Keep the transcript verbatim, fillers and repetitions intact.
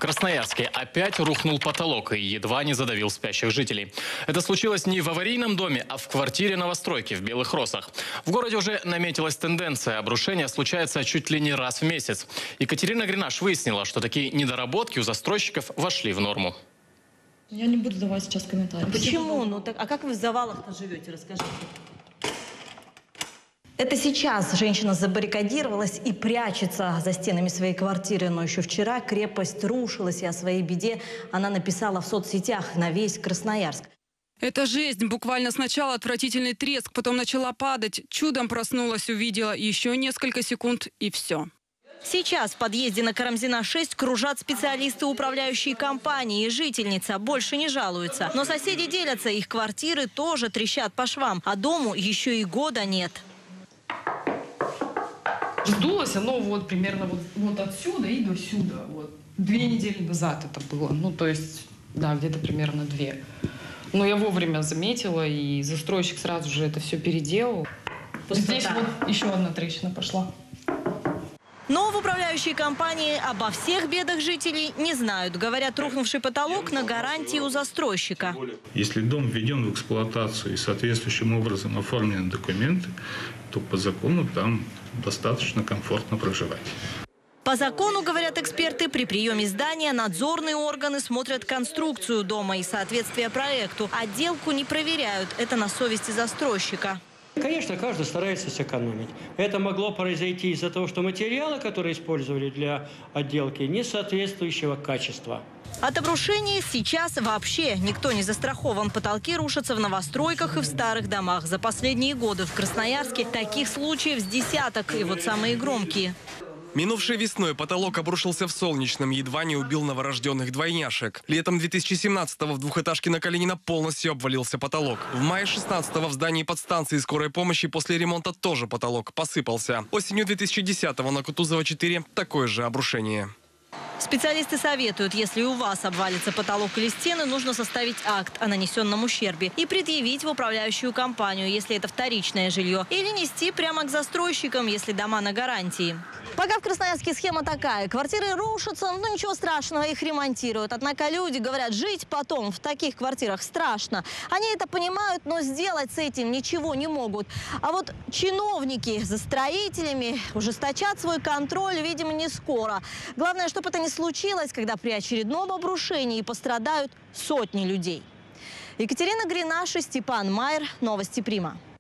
Красноярске опять рухнул потолок и едва не задавил спящих жителей. Это случилось не в аварийном доме, а в квартире новостройки в Белых Росах. В городе уже наметилась тенденция. Обрушение случается чуть ли не раз в месяц. Екатерина Гринаш выяснила, что такие недоработки у застройщиков вошли в норму. Я не буду давать сейчас комментарии. Почему? Ну так, а как вы в завалах-то живете? Расскажите. Это сейчас женщина забаррикадировалась и прячется за стенами своей квартиры. Но еще вчера крепость рушилась, и о своей беде она написала в соцсетях на весь Красноярск. Это жесть. Буквально сначала отвратительный треск, потом начала падать. Чудом проснулась, увидела. Еще несколько секунд и все. Сейчас в подъезде на Карамзина шесть кружат специалисты управляющей компании. Жительница больше не жалуется. Но соседи делятся, их квартиры тоже трещат по швам. А дому еще и года нет. Сдулось оно вот примерно вот, вот отсюда и до сюда. Вот. Две недели назад это было. Ну, то есть, да, где-то примерно две. Но я вовремя заметила, и застройщик сразу же это все переделал. Пустота. Здесь вот еще одна трещина пошла. Но в управляющей компании обо всех бедах жителей не знают. Говорят, рухнувший потолок на гарантии у застройщика. Если дом введен в эксплуатацию и соответствующим образом оформлены документы, то по закону там достаточно комфортно проживать. По закону, говорят эксперты, при приеме здания надзорные органы смотрят конструкцию дома и соответствие проекту. Отделку не проверяют. Это на совести застройщика. Конечно, каждый старается сэкономить. Это могло произойти из-за того, что материалы, которые использовали для отделки, не соответствующего качества. От обрушений сейчас вообще никто не застрахован. Потолки рушатся в новостройках и в старых домах. За последние годы в Красноярске таких случаев с десяток. И вот самые громкие. Минувшей весной потолок обрушился в Солнечном, едва не убил новорожденных двойняшек. Летом две тысячи семнадцатого в двухэтажке на Калинина полностью обвалился потолок. В мае шестнадцатого в здании подстанции скорой помощи после ремонта тоже потолок посыпался. Осенью две тысячи десятого на Кутузова четыре такое же обрушение. Специалисты советуют, если у вас обвалится потолок или стены, нужно составить акт о нанесенном ущербе и предъявить в управляющую компанию, если это вторичное жилье, или нести прямо к застройщикам, если дома на гарантии. Пока в Красноярске схема такая. Квартиры рушатся, но ничего страшного, их ремонтируют. Однако люди говорят, жить потом в таких квартирах страшно. Они это понимают, но сделать с этим ничего не могут. А вот чиновники за строителями ужесточат свой контроль, видимо, не скоро. Главное, чтобы это не случилось, когда при очередном обрушении пострадают сотни людей. Екатерина Гринаш и Степан Майер. Новости Прима.